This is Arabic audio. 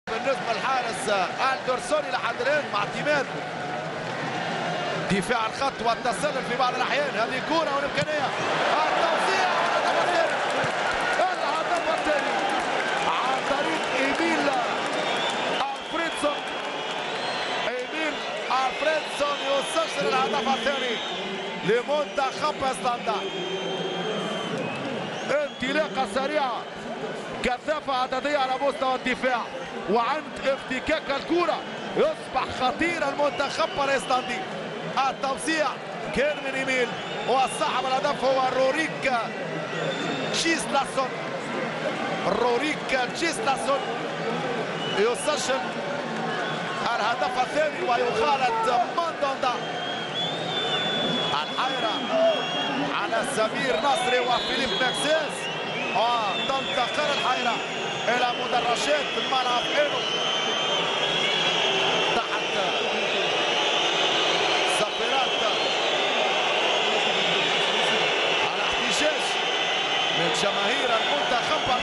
بالنسبه للحارس الدورسوني لحد الان مع اعتماد دفاع الخط والتسلل في بعض الاحيان. هذه كره والامكانيه التوزيع الهدف الثاني عن طريق ايميل الفريدسون. ايميل الفريدسون يسجل الهدف الثاني لمنتخب ايسلندا. انطلاقه سريعه، كثافه عدديه على مستوى الدفاع، وعند افتكاك الكره يصبح خطير المنتخب الايسلندي. التوزيع كان من ايميل، وصاحب الهدف هو روريك تشيسلاسون. روريك تشيسلاسون يسجل الهدف الثاني ويخالط ماندوندا. الحيرة على سمير نصري وفيليب ماكسيس، وتنتقل الحيرة إلى مدرجات الملعب إنو تحت صفيرات على احتجاج من جماهير المنتخب